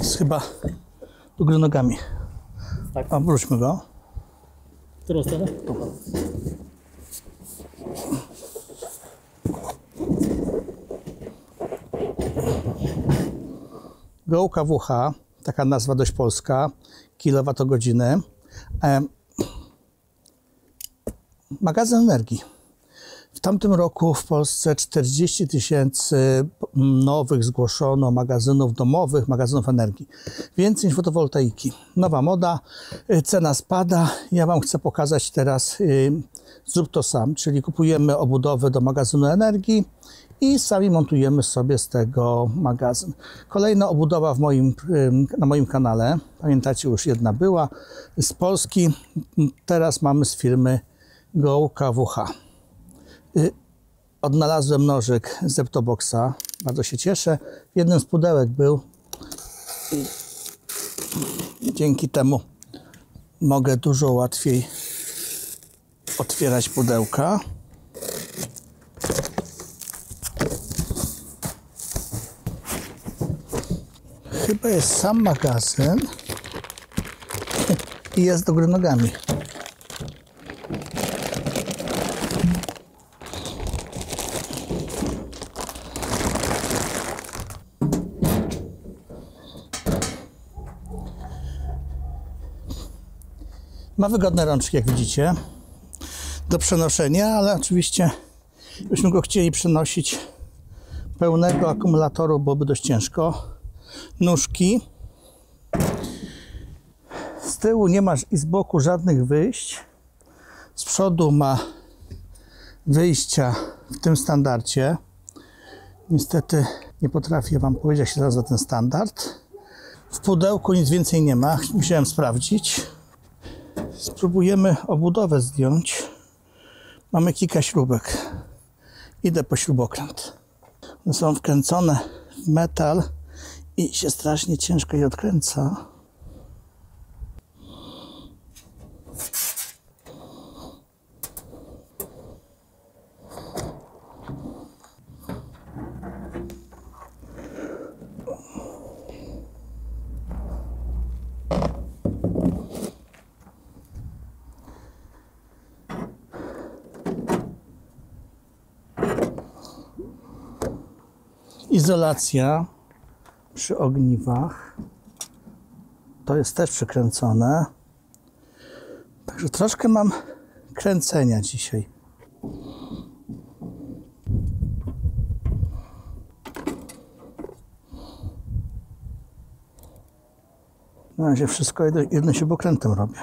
Jest chyba do góry nogami. Tak. Obróćmy go. W którą stronę? Go KWH, taka nazwa dość polska, kilowatogodziny. Magazyn energii. W tamtym roku w Polsce 40 000 nowych zgłoszono magazynów domowych, magazynów energii. Więcej niż fotowoltaiki. Nowa moda, cena spada. Ja Wam chcę pokazać teraz zrób to sam, czyli kupujemy obudowę do magazynu energii i sami montujemy sobie z tego magazyn. Kolejna obudowa na moim kanale. Pamiętacie, już jedna była z Polski. Teraz mamy z firmy Go KWH. Odnalazłem nożyk z Zeptoboxa. Bardzo się cieszę. W jednym z pudełek był. I dzięki temu mogę dużo łatwiej otwierać pudełka. Chyba jest sam magazyn i jest do góry nogami. Ma wygodne rączki, jak widzicie, do przenoszenia, ale oczywiście byśmy go chcieli przenosić pełnego akumulatoru, byłoby dość ciężko. Nóżki. Z tyłu nie ma i z boku żadnych wyjść. Z przodu ma wyjścia w tym standardzie. Niestety nie potrafię Wam powiedzieć, jak się nazywa ten standard. W pudełku nic więcej nie ma. Musiałem sprawdzić. Spróbujemy obudowę zdjąć. Mamy kilka śrubek. Idę po śrubokręt. One są wkręcone w metal i się strasznie ciężko je odkręca. Izolacja przy ogniwach. To jest też przykręcone. Także troszkę mam kręcenia dzisiaj. Na razie wszystko jednym śrubokrętem robię.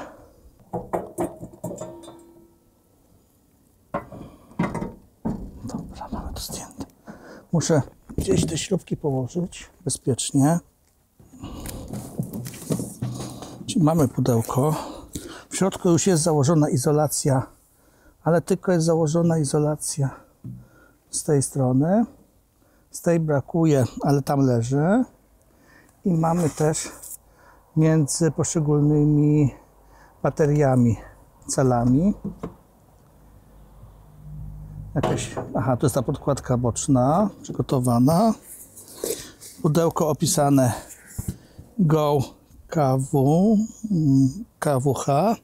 Dobra, mamy to zdjęte. Muszę gdzieś te śrubki położyć bezpiecznie. Czyli mamy pudełko. W środku już jest założona izolacja, ale tylko jest założona izolacja z tej strony. Z tej brakuje, ale tam leży. I mamy też między poszczególnymi bateriami, celami. Aha, to jest ta podkładka boczna, przygotowana. Pudełko opisane Go KWH.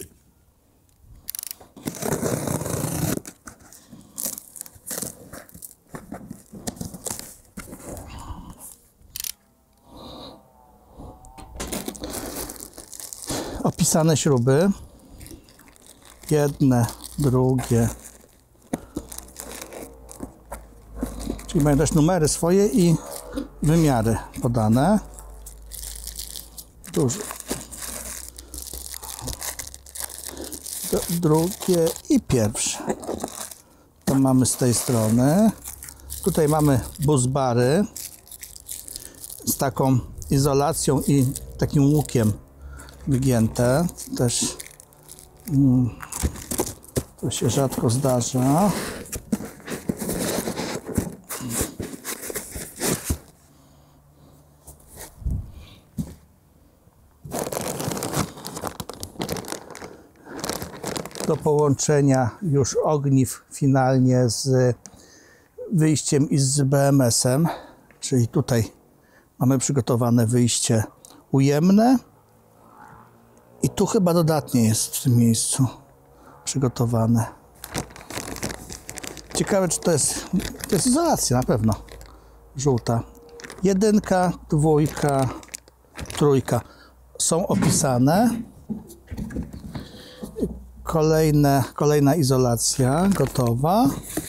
Opisane śruby. Jedne, drugie. Czyli mają też numery swoje i wymiary podane. Duże. Drugie i pierwsze. To mamy z tej strony. Tutaj mamy busbary z taką izolacją i takim łukiem wygięte. Też to się rzadko zdarza. Do połączenia już ogniw finalnie z wyjściem i z BMS-em, czyli tutaj mamy przygotowane wyjście ujemne. I tu chyba dodatnie jest w tym miejscu przygotowane. Ciekawe, czy to jest izolacja, na pewno. Żółta. 1, 2, 3 są opisane. Kolejna izolacja gotowa.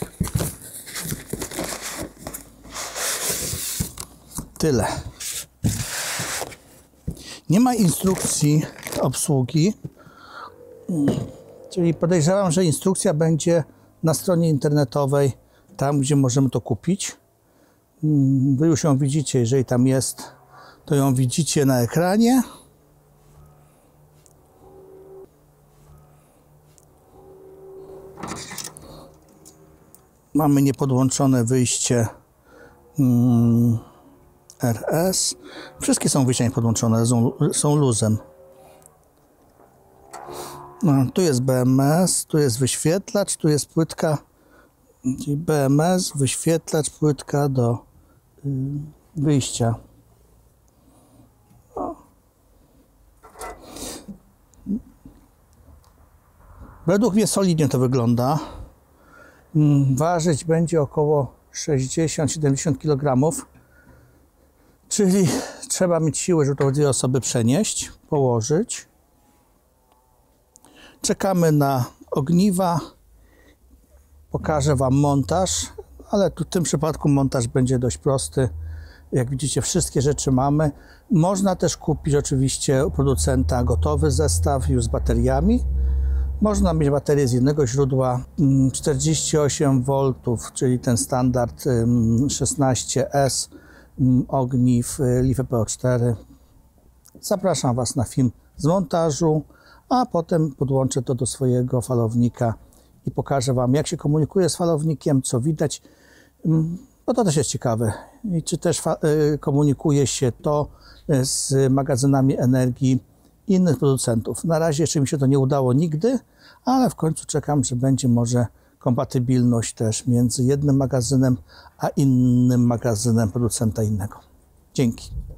Tyle. Nie ma instrukcji obsługi, czyli podejrzewam, że instrukcja będzie na stronie internetowej, tam gdzie możemy to kupić. Wy już ją widzicie, jeżeli tam jest, to ją widzicie na ekranie. Mamy niepodłączone wyjście RS. Wszystkie są wyjścia niepodłączone, są luzem. No, tu jest BMS, tu jest wyświetlacz, tu jest płytka, czyli BMS, wyświetlacz, płytka do wyjścia. O. Według mnie solidnie to wygląda. Ważyć będzie około 60-70 kg, czyli trzeba mieć siłę, żeby to 2 osoby przenieść, położyć. Czekamy na ogniwa. Pokażę Wam montaż, ale tu w tym przypadku montaż będzie dość prosty. Jak widzicie, wszystkie rzeczy mamy. Można też kupić oczywiście u producenta gotowy zestaw już z bateriami. Można mieć baterię z jednego źródła 48 V, czyli ten standard 16S ogniw LiFePO4. Zapraszam Was na film z montażu, a potem podłączę to do swojego falownika i pokażę Wam, jak się komunikuje z falownikiem, co widać, bo to też jest ciekawe. I czy też komunikuje się to z magazynami energii innych producentów. Na razie jeszcze mi się to nie udało nigdy, ale w końcu czekam, że będzie może kompatybilność też między jednym magazynem a innym magazynem producenta innego. Dzięki.